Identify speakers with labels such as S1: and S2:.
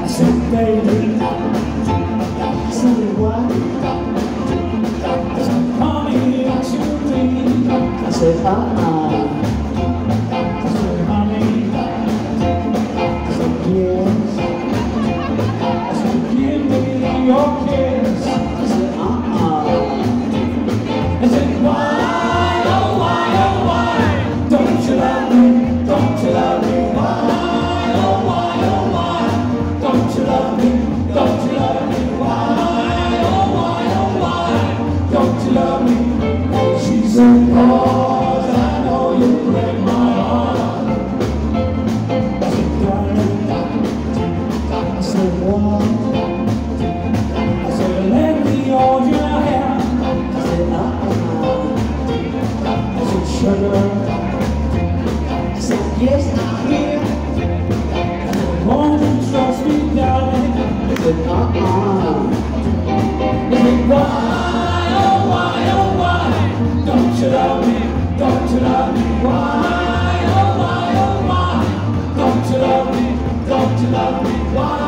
S1: said, baby, I said, what? I said, honey, what you mean? I said, I said, honey. I said, yes. I said, give me your kiss. I said, I said, why, oh why, don't you love me, don't you love me, why, oh why, don't you love me, don't you love me, why, oh why, don't you love me? She said, cause I know you break my heart. I said, darling, I said, what? I said, let me hold your hand. I said, I said, sugar. I said, yes, I'm here. I said, won't you trust me, darling? I said, I said, why, oh why, don't you love me, don't you love me, why, oh why, don't you love me, don't you love me, why?